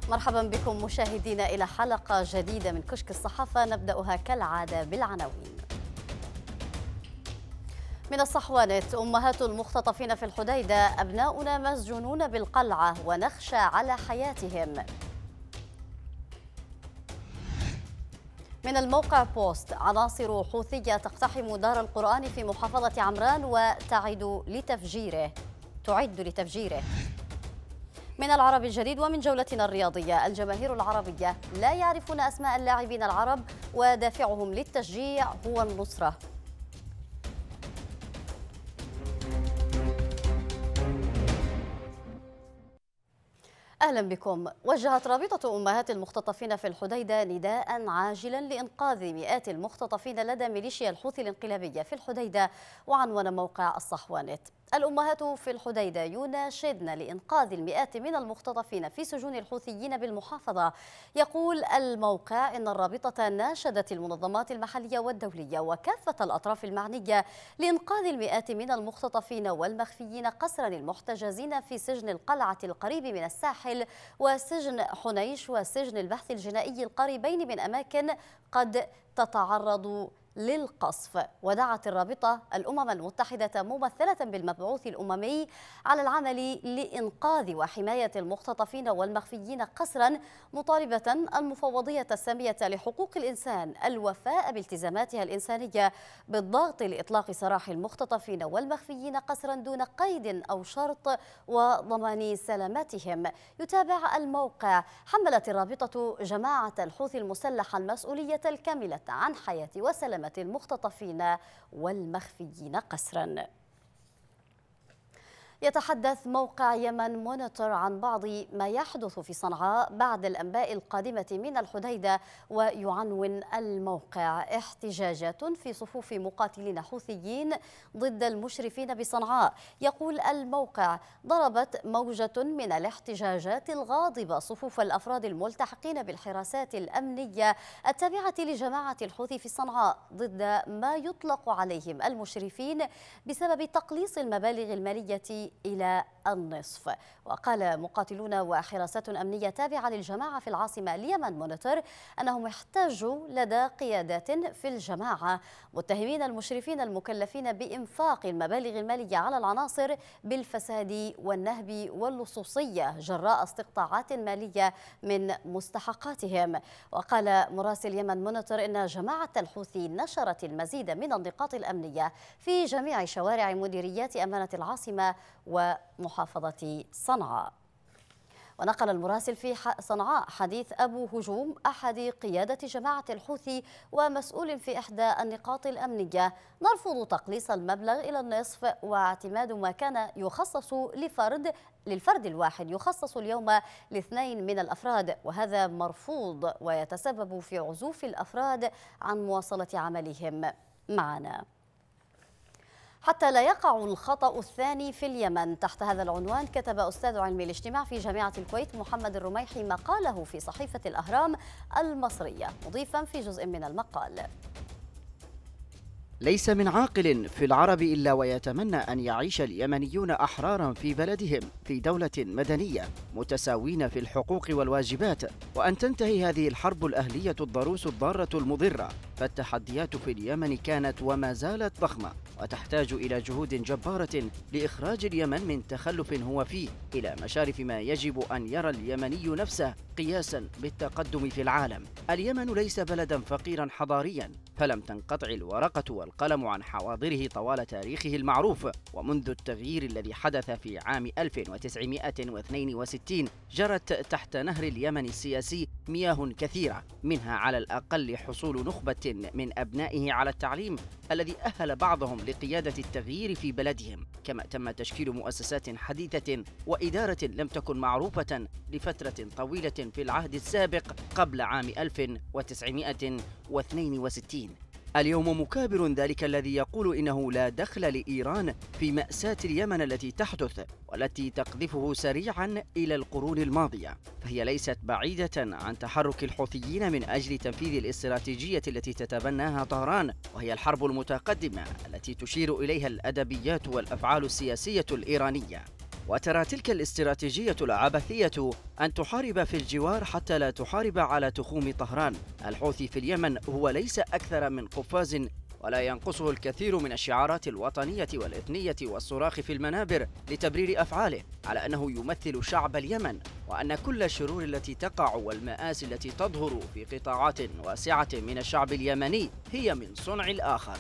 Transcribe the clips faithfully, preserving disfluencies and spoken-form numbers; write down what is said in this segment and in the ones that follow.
مرحبا بكم مشاهدينا إلى حلقة جديدة من كشك الصحافة، نبدأها كالعادة بالعناوين. من الصحوانة: أمهات المختطفين في الحديدة، أبناؤنا مسجونون بالقلعة ونخشى على حياتهم. من الموقع بوست: عناصر حوثية تقتحم دار القرآن في محافظة عمران وتعد لتفجيره تعد لتفجيره. من العرب الجديد ومن جولتنا الرياضية: الجماهير العربية لا يعرفون أسماء اللاعبين العرب ودافعهم للتشجيع هو النصرة. أهلا بكم. وجهت رابطة أمهات المختطفين في الحديدة نداء عاجلا لإنقاذ مئات المختطفين لدى ميليشيا الحوثي الانقلابية في الحديدة، وعنون موقع الصحوانت: الأمهات في الحديدة يناشدن لإنقاذ المئات من المختطفين في سجون الحوثيين بالمحافظة. يقول الموقع إن الرابطة ناشدت المنظمات المحلية والدولية وكافة الأطراف المعنية لإنقاذ المئات من المختطفين والمخفيين قسرا المحتجزين في سجن القلعة القريب من الساحل وسجن حنيش وسجن البحث الجنائي القريبين من أماكن قد تتعرض للقصف. ودعت الرابطة الأمم المتحدة ممثلة بالمبعوث الأممي على العمل لإنقاذ وحماية المختطفين والمخفيين قسرا، مطالبة المفوضية السامية لحقوق الإنسان الوفاء بالتزاماتها الإنسانية بالضغط لإطلاق سراح المختطفين والمخفيين قسرا دون قيد أو شرط وضمان سلامتهم. يتابع الموقع: حملت الرابطة جماعة الحوثي المسلحة المسؤولية الكاملة عن حياة وسلامة المختطفين والمخفيين قسرا. يتحدث موقع يمن مونيتور عن بعض ما يحدث في صنعاء بعد الأنباء القادمة من الحديدة، ويعنون الموقع: احتجاجات في صفوف مقاتلين حوثيين ضد المشرفين بصنعاء. يقول الموقع: ضربت موجة من الاحتجاجات الغاضبة صفوف الأفراد الملتحقين بالحراسات الأمنية التابعة لجماعة الحوثي في صنعاء ضد ما يطلق عليهم المشرفين بسبب تقليص المبالغ المالية إلى النصف. وقال مقاتلون وحراسات أمنية تابعة للجماعة في العاصمة اليمن مونيتور أنهم احتجوا لدى قيادات في الجماعة متهمين المشرفين المكلفين بإنفاق المبالغ المالية على العناصر بالفساد والنهب واللصوصية جراء استقطاعات مالية من مستحقاتهم. وقال مراسل يمن مونيتور إن جماعة الحوثي نشرت المزيد من النقاط الأمنية في جميع شوارع مديريات أمانة العاصمة ومحافظة صنعاء. ونقل المراسل في صنعاء حديث أبو هجوم أحد قيادة جماعة الحوثي ومسؤول في إحدى النقاط الأمنية: نرفض تقليص المبلغ إلى النصف واعتماد ما كان يخصص لفرد للفرد الواحد يخصص اليوم لاثنين من الأفراد، وهذا مرفوض ويتسبب في عزوف الأفراد عن مواصلة عملهم معنا. حتى لا يقع الخطأ الثاني في اليمن. تحت هذا العنوان كتب أستاذ علم الاجتماع في جامعة الكويت محمد الرميحي مقاله في صحيفة الأهرام المصرية، مضيفا في جزء من المقال: ليس من عاقل في العرب إلا ويتمنى أن يعيش اليمنيون أحرارا في بلدهم في دولة مدنية متساوين في الحقوق والواجبات، وأن تنتهي هذه الحرب الأهلية الضروس الضارة المضرة. فالتحديات في اليمن كانت وما زالت ضخمة وتحتاج إلى جهود جبارة لإخراج اليمن من تخلف هو فيه إلى مشارف ما يجب أن يرى اليمني نفسه قياسا بالتقدم في العالم. اليمن ليس بلدا فقيرا حضاريا، فلم تنقطع الورقة والقلم عن حواضره طوال تاريخه المعروف، ومنذ التغيير الذي حدث في عام ألف وتسعمائة واثنين وستين جرت تحت نهر اليمن السياسي مياه كثيرة، منها على الأقل حصول نخبة من أبنائه على التعليم الذي أهل بعضهم لقيادة التغيير في بلدهم، كما تم تشكيل مؤسسات حديثة وإدارة لم تكن معروفة لفترة طويلة في العهد السابق قبل عام ألف وتسعمائة واثنين وستين. اليوم مكابر ذلك الذي يقول إنه لا دخل لإيران في مأساة اليمن التي تحدث والتي تقذفه سريعا إلى القرون الماضية، فهي ليست بعيدة عن تحرك الحوثيين من أجل تنفيذ الاستراتيجية التي تتبناها طهران، وهي الحرب المتقدمة التي تشير إليها الأدبيات والأفعال السياسية الإيرانية. وترى تلك الاستراتيجية العبثية أن تحارب في الجوار حتى لا تحارب على تخوم طهران. الحوثي في اليمن هو ليس أكثر من قفاز، ولا ينقصه الكثير من الشعارات الوطنية والإثنية والصراخ في المنابر لتبرير أفعاله، على أنه يمثل شعب اليمن، وأن كل الشرور التي تقع والمآسي التي تظهر في قطاعات واسعة من الشعب اليمني هي من صنع الآخر.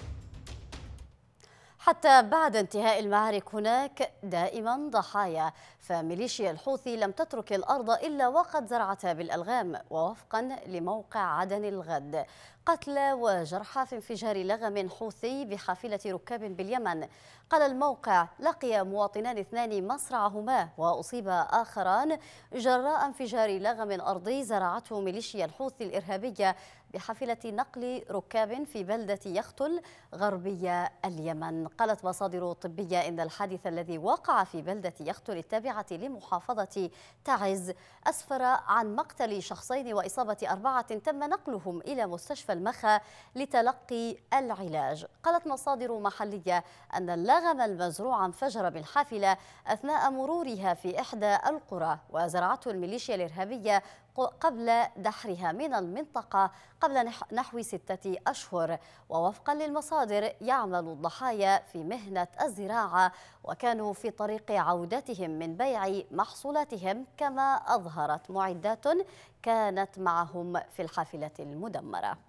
حتى بعد انتهاء المعارك هناك دائما ضحايا، فميليشيا الحوثي لم تترك الأرض إلا وقد زرعتها بالألغام. ووفقا لموقع عدن الغد، قتلى وجرحى في انفجار لغم حوثي بحافلة ركاب باليمن. قال الموقع: لقي مواطنان اثنان مصرعهما وأصيب آخران جراء انفجار لغم أرضي زرعته ميليشيا الحوثي الإرهابية بحافلة نقل ركاب في بلدة يختل غربية اليمن. قالت مصادر طبية إن الحادث الذي وقع في بلدة يختل التابعة لمحافظة تعز أسفر عن مقتل شخصين وإصابة أربعة تم نقلهم إلى مستشفى المخا لتلقي العلاج. قالت مصادر محلية أن اللغم المزروع انفجر بالحافلة أثناء مرورها في إحدى القرى، وزرعته الميليشيا الإرهابية قبل دحرها من المنطقة قبل نحو ستة أشهر. ووفقا للمصادر يعمل الضحايا في مهنة الزراعة، وكانوا في طريق عودتهم من بيع محصولاتهم، كما أظهرت معدات كانت معهم في الحافلة المدمرة.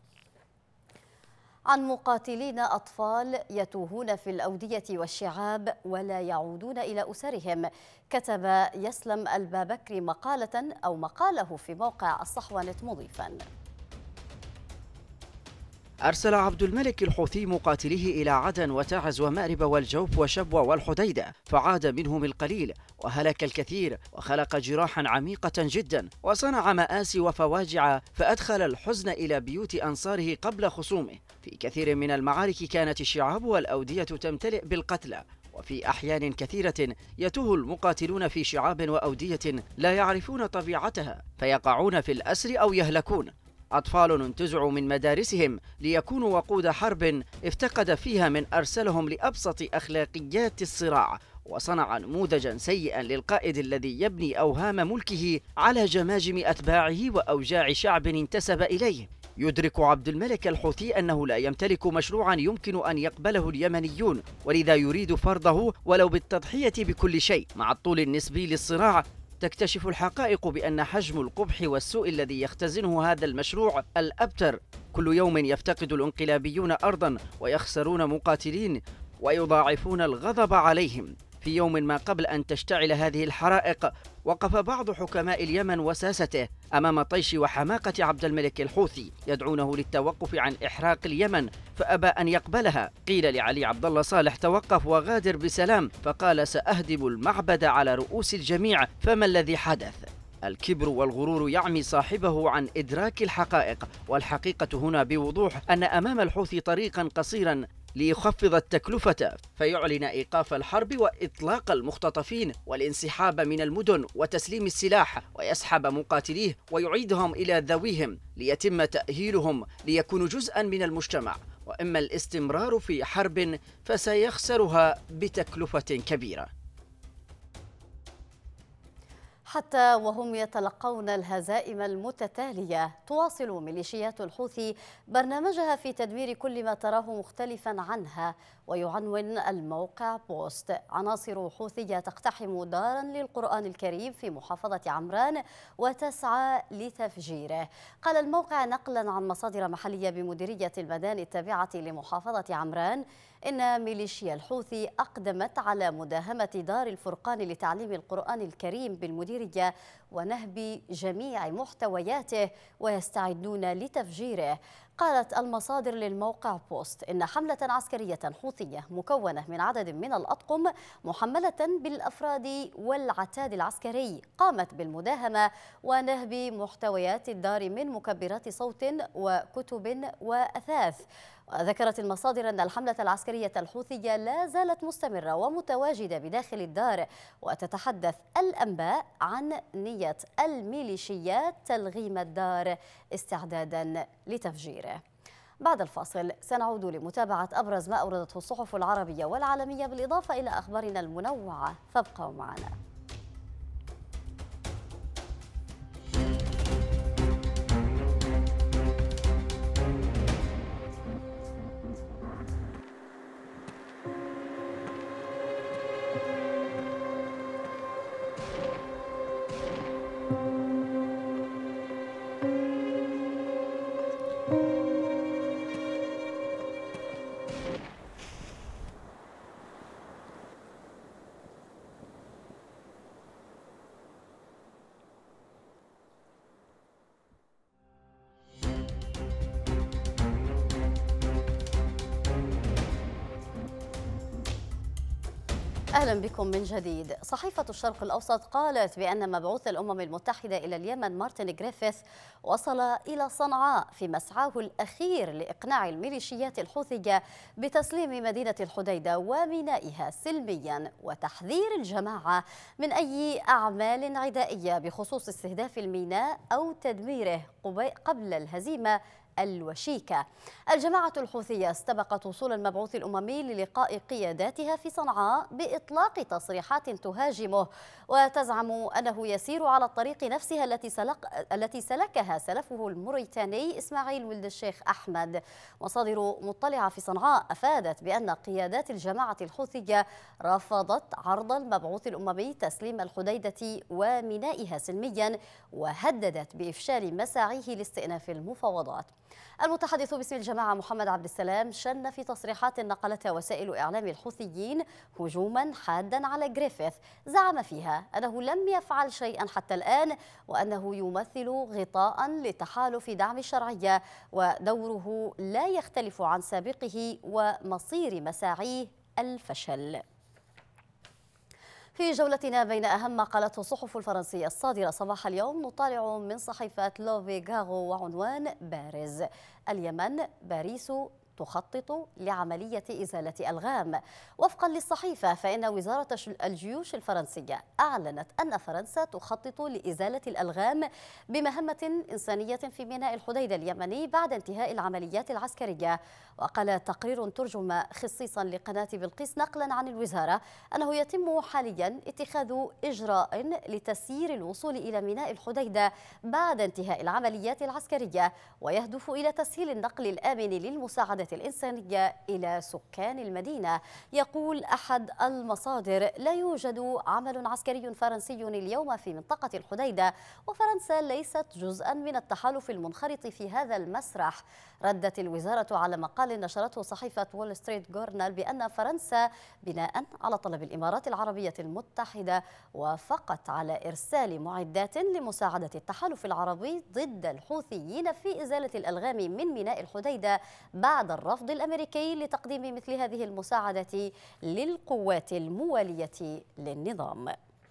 عن مقاتلين أطفال يتوهون في الأودية والشعاب ولا يعودون إلى أسرهم، كتب يسلم البابكري مقالة أو مقاله في موقع الصحوة نت مضيفا: أرسل عبد الملك الحوثي مقاتليه إلى عدن وتعز ومأرب والجوف وشبوة والحديدة، فعاد منهم القليل وهلك الكثير وخلق جراحا عميقة جدا وصنع مآسي وفواجع، فأدخل الحزن إلى بيوت أنصاره قبل خصومه. في كثير من المعارك كانت الشعاب والأودية تمتلئ بالقتلى، وفي أحيان كثيرة يتوه المقاتلون في شعاب وأودية لا يعرفون طبيعتها، فيقعون في الأسر أو يهلكون. أطفال انتزعوا من مدارسهم ليكونوا وقود حرب افتقد فيها من أرسلهم لأبسط أخلاقيات الصراع، وصنع نموذجا سيئا للقائد الذي يبني أوهام ملكه على جماجم أتباعه وأوجاع شعب انتسب إليه. يدرك عبد الملك الحوثي أنه لا يمتلك مشروعا يمكن أن يقبله اليمنيون، ولذا يريد فرضه ولو بالتضحية بكل شيء. مع الطول النسبي للصراع تكتشف الحقائق بأن حجم القبح والسوء الذي يختزنه هذا المشروع الأبتر كل يوم يفتقد الانقلابيون أرضا ويخسرون مقاتلين ويضاعفون الغضب عليهم. في يوم ما قبل أن تشتعل هذه الحرائق وقف بعض حكماء اليمن وساسته أمام طيش وحماقة عبد الملك الحوثي يدعونه للتوقف عن إحراق اليمن، فأبى أن يقبلها. قيل لعلي عبد الله صالح: توقف وغادر بسلام، فقال: سأهدم المعبد على رؤوس الجميع. فما الذي حدث؟ الكبر والغرور يعمي صاحبه عن إدراك الحقائق، والحقيقة هنا بوضوح أن أمام الحوثي طريقا قصيرا ليخفض التكلفة، فيعلن إيقاف الحرب وإطلاق المختطفين والانسحاب من المدن وتسليم السلاح، ويسحب مقاتليه ويعيدهم إلى ذويهم ليتم تأهيلهم ليكونوا جزءا من المجتمع. وإما الاستمرار في حرب فسيخسرها بتكلفة كبيرة. حتى وهم يتلقون الهزائم المتتالية، تواصل ميليشيات الحوثي برنامجها في تدمير كل ما تراه مختلفا عنها. ويعنون الموقع بوست: عناصر حوثية تقتحم دارا للقرآن الكريم في محافظة عمران وتسعى لتفجيره. قال الموقع نقلا عن مصادر محلية بمديرية المدان التابعة لمحافظة عمران إن ميليشيا الحوثي أقدمت على مداهمة دار الفرقان لتعليم القرآن الكريم بالمديرية ونهب جميع محتوياته ويستعدون لتفجيره. قالت المصادر للموقع بوست إن حملة عسكرية حوثية مكونة من عدد من الأطقم محملة بالأفراد والعتاد العسكري قامت بالمداهمة ونهب محتويات الدار من مكبرات صوت وكتب وأثاث. ذكرت المصادر أن الحملة العسكرية الحوثية لا زالت مستمرة ومتواجدة بداخل الدار، وتتحدث الأنباء عن نية الميليشيات تلغيم الدار استعدادا لتفجيره. بعد الفاصل سنعود لمتابعة أبرز ما أوردته الصحف العربية والعالمية بالإضافة إلى أخبارنا المنوعة، فابقوا معنا. أهلا بكم من جديد. صحيفة الشرق الأوسط قالت بأن مبعوث الأمم المتحدة إلى اليمن مارتن غريفيث وصل إلى صنعاء في مسعاه الأخير لإقناع الميليشيات الحوثية بتسليم مدينة الحديدة ومينائها سلميا، وتحذير الجماعة من أي أعمال عدائية بخصوص استهداف الميناء أو تدميره قبل الهزيمة الوشيكة. الجماعة الحوثية استبقت وصول المبعوث الأممي للقاء قياداتها في صنعاء بإطلاق تصريحات تهاجمه وتزعم أنه يسير على الطريق نفسها التي سلك التي سلكها سلفه الموريتاني إسماعيل ولد الشيخ أحمد. مصادر مطلعة في صنعاء أفادت بأن قيادات الجماعة الحوثية رفضت عرض المبعوث الأممي تسليم الحديدة ومينائها سلميا، وهددت بإفشال مساعيه لاستئناف المفاوضات. المتحدث باسم الجماعة محمد عبد السلام شن في تصريحات نقلتها وسائل إعلام الحوثيين هجوما حادا على غريفيث زعم فيها أنه لم يفعل شيئا حتى الآن، وأنه يمثل غطاء لتحالف دعم الشرعية ودوره لا يختلف عن سابقه ومصير مساعيه الفشل. في جولتنا بين أهم ما قالته الصحف الفرنسية الصادرة صباح اليوم نطالع من صحيفة لوفيغارو وعنوان بارز: اليمن باريس تخطط لعملية إزالة ألغام. وفقا للصحيفة فإن وزارة الجيوش الفرنسية أعلنت أن فرنسا تخطط لإزالة الألغام بمهمة إنسانية في ميناء الحديدة اليمني بعد انتهاء العمليات العسكرية. وقال تقرير ترجم خصيصا لقناة بلقيس نقلا عن الوزارة أنه يتم حاليا اتخاذ إجراء لتسيير الوصول إلى ميناء الحديدة بعد انتهاء العمليات العسكرية، ويهدف إلى تسهيل النقل الآمن للمساعدة الإنسانية إلى سكان المدينة. يقول أحد المصادر: لا يوجد عمل عسكري فرنسي اليوم في منطقة الحديدة، وفرنسا ليست جزءا من التحالف المنخرط في هذا المسرح. ردت الوزارة على مقال نشرته صحيفة وول ستريت جورنال بأن فرنسا بناء على طلب الإمارات العربية المتحدة وافقت على إرسال معدات لمساعدة التحالف العربي ضد الحوثيين في إزالة الألغام من ميناء الحديدة بعد الرفض الأمريكي لتقديم مثل هذه المساعدة للقوات الموالية للنظام.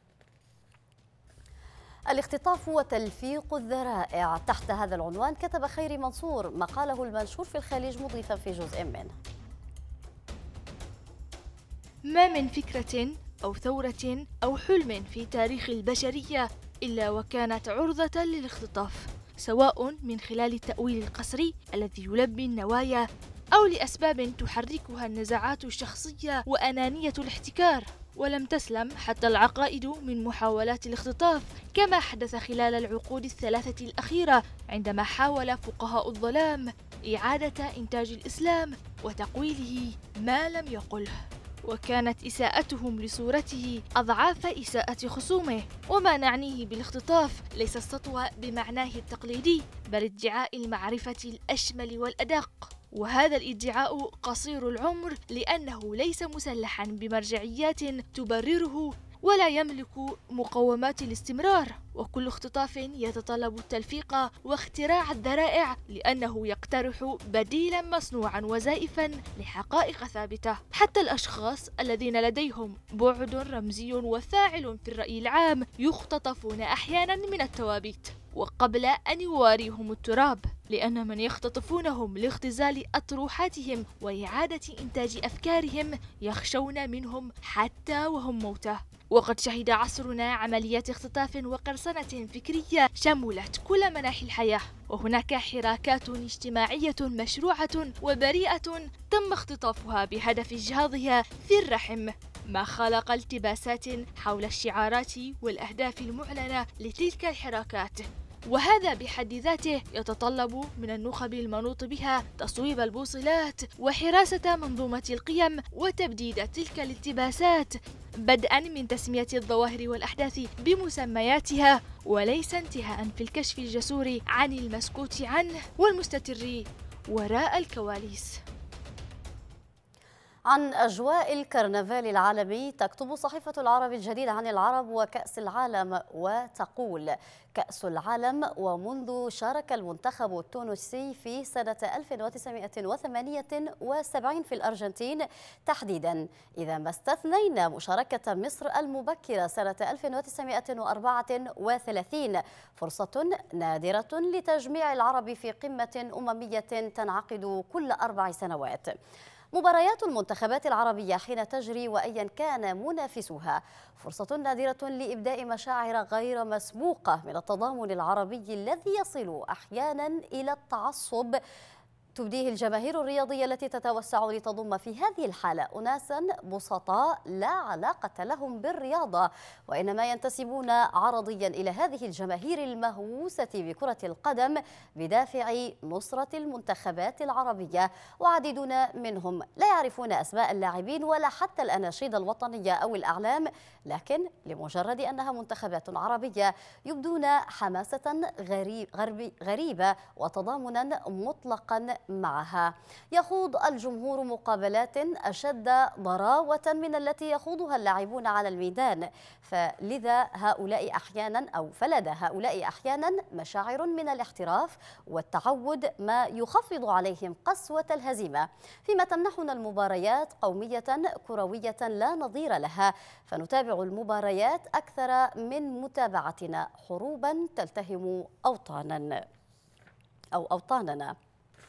الاختطاف وتلفيق الذرائع، تحت هذا العنوان كتب خيري منصور مقاله المنشور في الخليج مضيفا في جزء منه: ما من فكرة أو ثورة أو حلم في تاريخ البشرية إلا وكانت عرضة للاختطاف، سواء من خلال التأويل القسري الذي يلبي النوايا أو لأسباب تحركها النزعات الشخصية وأنانية الاحتكار. ولم تسلم حتى العقائد من محاولات الاختطاف، كما حدث خلال العقود الثلاثة الأخيرة عندما حاول فقهاء الظلام إعادة إنتاج الإسلام وتقويله ما لم يقله، وكانت إساءتهم لصورته أضعاف إساءة خصومه. وما نعنيه بالاختطاف ليس السطو بمعناه التقليدي، بل ادعاء المعرفة الأشمل والأدق، وهذا الادعاء قصير العمر لأنه ليس مسلحا بمرجعيات تبرره ولا يملك مقومات الاستمرار. وكل اختطاف يتطلب التلفيق واختراع الذرائع لأنه يقترح بديلا مصنوعا وزائفا لحقائق ثابتة. حتى الأشخاص الذين لديهم بعد رمزي وفاعل في الرأي العام يختطفون أحيانا من التوابيت وقبل أن يواريهم التراب، لأن من يختطفونهم لاختزال أطروحاتهم وإعادة إنتاج أفكارهم يخشون منهم حتى وهم موتى. وقد شهد عصرنا عمليات اختطاف وقرصنة فكرية شملت كل مناحي الحياة، وهناك حراكات اجتماعية مشروعة وبريئة تم اختطافها بهدف إجهاضها في الرحم، ما خلق التباسات حول الشعارات والأهداف المعلنة لتلك الحراكات. وهذا بحد ذاته يتطلب من النخب المنوط بها تصويب البوصلات وحراسة منظومة القيم وتبديد تلك الالتباسات، بدءا من تسمية الظواهر والأحداث بمسمياتها، وليس انتهاء في الكشف الجسور عن المسكوت عنه والمستتر وراء الكواليس. عن أجواء الكرنفال العالمي تكتب صحيفة العرب الجديد عن العرب وكأس العالم وتقول: كأس العالم، ومنذ شارك المنتخب التونسي في سنة ألف وتسعمائة وثمانية وسبعين في الأرجنتين تحديدا، إذا ما استثنينا مشاركة مصر المبكرة سنة ألف وتسعمائة وأربعة وثلاثين، فرصة نادرة لتجميع العرب في قمة أممية تنعقد كل أربع سنوات. مباريات المنتخبات العربية حين تجري وأيا كان منافسها فرصة نادرة لإبداء مشاعر غير مسبوقة من التضامن العربي الذي يصل أحيانا إلى التعصب تبديه الجماهير الرياضية التي تتوسع لتضم في هذه الحالة أناسا بسطاء لا علاقة لهم بالرياضة، وإنما ينتسبون عرضيا إلى هذه الجماهير المهووسة بكرة القدم بدافع نصرة المنتخبات العربية، وعديدون منهم لا يعرفون أسماء اللاعبين ولا حتى الأناشيد الوطنية أو الأعلام، لكن لمجرد أنها منتخبات عربية يبدون حماسة غريب غريبة وتضامنا مطلقا معها. يخوض الجمهور مقابلات أشد ضراوة من التي يخوضها اللاعبون على الميدان، فلذا هؤلاء أحيانا أو فلدى هؤلاء أحيانا مشاعر من الاحتراف والتعود، ما يخفض عليهم قسوة الهزيمة، فيما تمنحنا المباريات قومية كروية لا نظير لها، فنتابع المباريات أكثر من متابعتنا حروبا تلتهم أوطانا أو أوطاننا.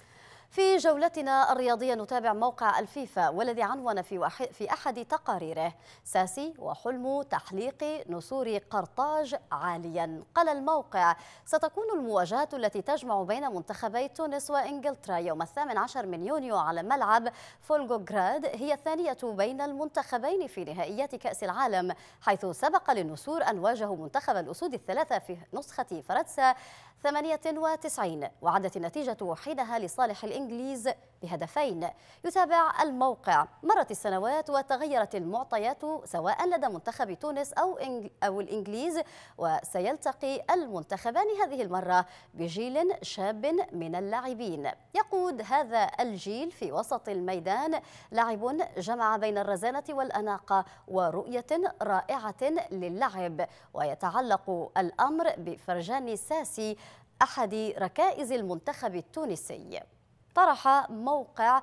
في جولتنا الرياضية نتابع موقع الفيفا والذي عنون في, في أحد تقاريره: ساسي وحلم تحليق نسور قرطاج عاليا. قال الموقع: ستكون المواجهة التي تجمع بين منتخبي تونس وإنجلترا يوم الثامن عشر من يونيو على ملعب فولغوغراد هي الثانية بين المنتخبين في نهائيات كأس العالم، حيث سبق للنسور أن واجهوا منتخب الأسود الثلاثة في نسخة فرنسا ثمانية وتسعين، وعادت النتيجة حينها لصالح الإنجليز بهدفين. يتابع الموقع: مرت السنوات وتغيرت المعطيات سواء لدى منتخب تونس أو أو الإنجليز، وسيلتقي المنتخبان هذه المرة بجيل شاب من اللاعبين. يقود هذا الجيل في وسط الميدان لاعب جمع بين الرزانة والأناقة ورؤية رائعة للعب، ويتعلق الأمر بفرجاني ساسي أحد ركائز المنتخب التونسي. طرح موقع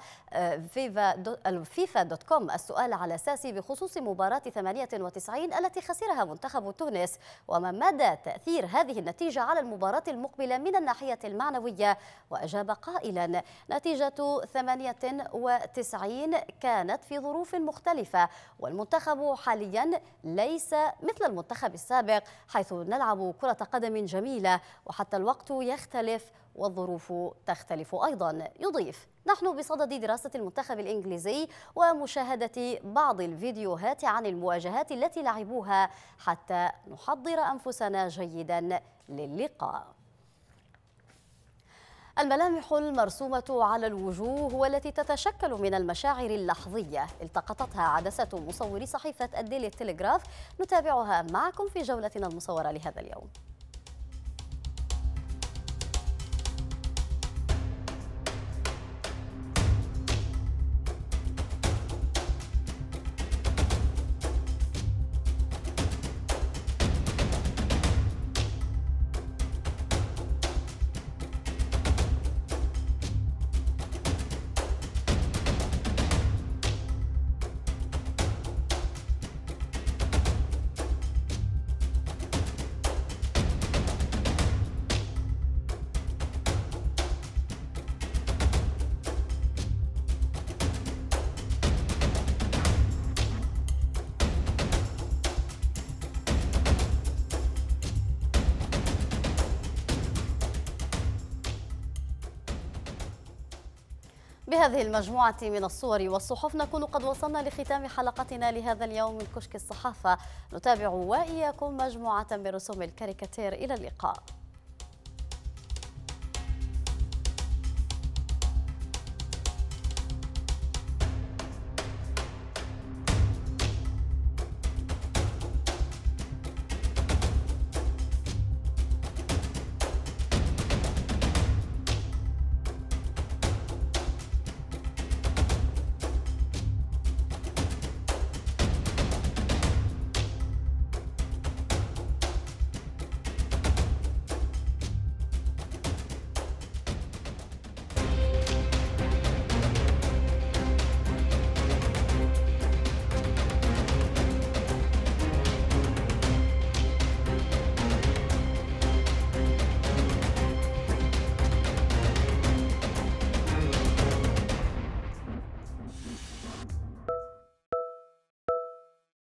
فيفا دوت كوم السؤال على ساسي بخصوص مباراة ثمانية وتسعين التي خسرها منتخب تونس، وما مدى تأثير هذه النتيجة على المباراة المقبلة من الناحية المعنوية، وأجاب قائلا: نتيجة ثمانية وتسعين كانت في ظروف مختلفة، والمنتخب حاليا ليس مثل المنتخب السابق حيث نلعب كرة قدم جميلة، وحتى الوقت يختلف والظروف تختلف أيضا. يضيف: نحن بصدد دراسة المنتخب الإنجليزي ومشاهدة بعض الفيديوهات عن المواجهات التي لعبوها حتى نحضر أنفسنا جيدا للقاء. الملامح المرسومة على الوجوه والتي تتشكل من المشاعر اللحظية التقطتها عدسة مصوري صحيفة الديلي تيليغراف، نتابعها معكم في جولتنا المصورة لهذا اليوم. بهذه المجموعة من الصور والصحف نكون قد وصلنا لختام حلقتنا لهذا اليوم من كشك الصحافة. نتابع وإياكم مجموعة من رسوم الكاريكاتير. إلى اللقاء.